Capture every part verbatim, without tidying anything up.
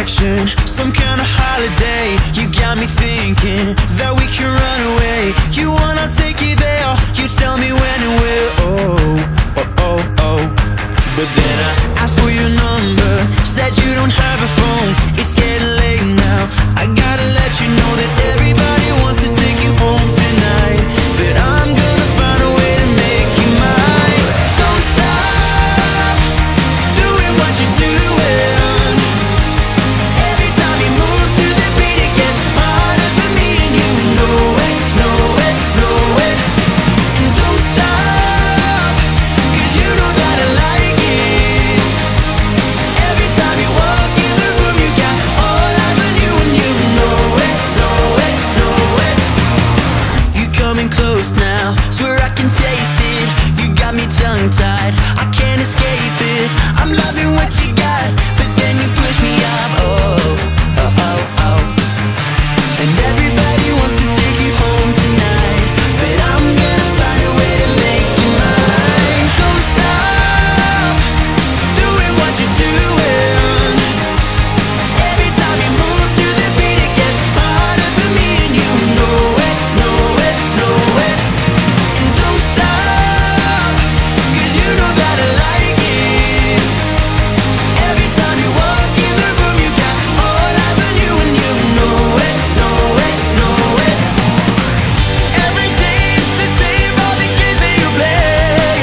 distraction, some kind of holiday. You got me thinking that we can run away. You wanna take you there, you tell me when and where. Oh, oh, oh, oh. But then I asked for your number, said you don't have a phone. It's getting late now, I gotta let you know that everybody wants to take you home tonight. But I'm gonna find a way to make you mine. Don't stop doing what you're doing. Every time you move to the beat, it gets harder for me, and you know it, know it, know it. And don't stop, 'cause you know that I like it. Every time you walk in the room, you got all eyes on you, and you know it, know it, know it. You coming close now, swear I can taste it. You got me tongue-tied, I can't escape it. I'm loving what you got, but then you push me off. Oh, oh, oh, oh. And everybody wants to take you home tonight, but I'm gonna find a way to make you mine. Don't stop doing what you're doing. Every time you move to the beat, it gets harder for me, and you know it, know it, know it. And don't stop, 'cause you know that I like it. Every time you walk in the room, you got all eyes on you, and you know it, know it, know it. Every day it's the same, all the games that you play.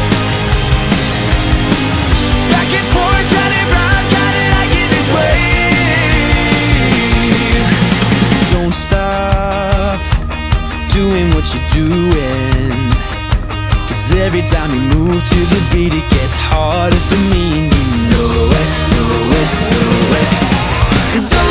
Back and forth, round and round, kinda like it this way. Don't stop doing what you're doing, 'cause every time you move to the beat, it gets harder for me, and you know it, know it, know it. And don't